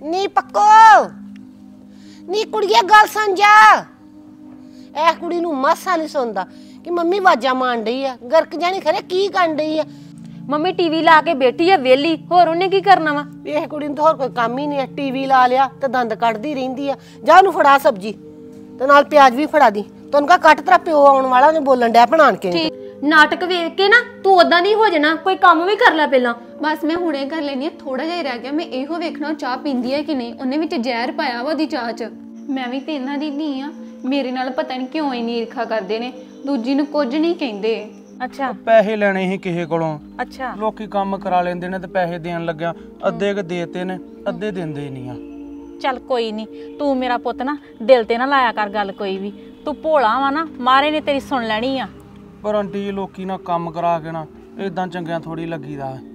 ਨੀ ਪੱਕੋ ਨੀ ਕੁੜੀਏ ਗੱਲ ਸੁਣ ਜਾ। ਇਹ ਕੁੜੀ ਨੂੰ ਮਾਸਾ ਨਹੀਂ ਸੁਣਦਾ ਕਿ ਮੰਮੀ ਆਵਾਜ਼ਾਂ ਮਾਰਨ ਡਈ ਆ। ਗਰਕ ਜਾਣੀ ਖਰੇ ਕੀ ਕਰਨ ਡਈ ਆ। ਮੰਮੀ ਟੀਵੀ ਲਾ ਕੇ ਬੈਠੀ ਆ ਵੇਲੀ, ਹੋਰ ਉਹਨੇ ਕੀ ਕਰਨਾ ਵਾ। ਇਹ ਕੁੜੀ ਨੂੰ ਤਾਂ ਹੋਰ ਕੋਈ ਕੰਮ ਹੀ ਨਹੀਂ ਹੈ। ਟੀਵੀ ਲਾ ਲਿਆ ਤੇ ਦੰਦ ਕੱਢਦੀ ਰਹਿੰਦੀ ਆ। ਜਾ ਉਹਨੂੰ ਫੜਾ ਸਬਜੀ ਤੇ ਨਾਲ ਪਿਆਜ਼ ਵੀ ਫੜਾ ਦੀ। ਤੈਨੂੰ ਕਹਾ ਕੱਟ ਤੇਰਾ ਪਿਓ ਆਉਣ ਵਾਲਾ, ਉਹਨੇ ਬੋਲਣ ਡਿਆ ਬਣਾਣ ਕੇ। ਨਾਟਕ ਵੇਖ ਕੇ ਨਾ ਤੂੰ ਉਦਾਂ ਦੀ ਹੋ ਜਾਣਾ। ਕੋਈ ਕੰਮ ਵੀ ਕਰ ਲੈ ਪਹਿਲਾਂ। ਬਸ ਮੈਂ ਹੁਣੇ ਕਰ ਲੈਣੀ ਆ, ਥੋੜਾ ਜਿਹਾ ਰਹਿ ਗਿਆ। ਮੈਂ ਇਹੋ ਵੇਖਣਾ ਚਾਹ ਪੀਂਦੀ ਹੈ ਕਿ ਨਹੀਂ। ਉਹਨੇ ਵਿੱਚ ਜ਼ਹਿਰ ਪਾਇਆ ਵਾ ਉਹਦੀ ਚਾਹ 'ਚ। ਮੈਂ ਵੀ ਤੇ ਇਹਨਾਂ ਦੀ ਧੀ ਆ, ਮੇਰੇ ਨਾਲ ਪਤਾ ਨਹੀਂ ਕਿਉਂ ਇੰਨੀ ਈਰਖਾ ਕਰਦੇ ਨੇ। ਦੂਜੀ ਨੂੰ ਕੁਝ ਨਹੀਂ ਕਹਿੰਦੇ। ਅੱਛਾ ਪੈਸੇ ਲੈਣੇ ਸੀ ਕਿਸੇ ਕੋਲੋਂ। ਅੱਛਾ ਲੋਕੀ ਕੰਮ ਕਰਾ ਲੈਂਦੇ ਨੇ ਤੇ ਪੈਸੇ ਦੇਣ ਲੱਗਿਆ ਅੱਧੇ ਕ ਦੇਤੇ ਨੇ, ਅੱਧੇ ਦਿੰਦੇ ਨਹੀਂ ਆ। ਚੱਲ ਕੋਈ ਨਹੀਂ, ਤੂੰ ਮੇਰਾ ਪੁੱਤ ਨਾ ਦਿਲ ਤੇ ਨਾ ਲਾਇਆ ਕਰ ਗੱਲ ਕੋਈ ਵੀ। ਤੂੰ ਭੋਲਾ ਵਾ ਨਾ, ਮਾਰੇ ਨੇ ਤੇਰੀ ਸੁਣ ਲੈਣੀ ਆ। ਪਰ ਆਂਟੀ ਜੀ ਲੋਕੀ ਨਾ ਕੰਮ ਕਰਾ ਕੇ ਨਾ ਇਦਾਂ ਚੰਗਿਆਂ ਥੋੜੀ ਲੱਗੀਦਾ।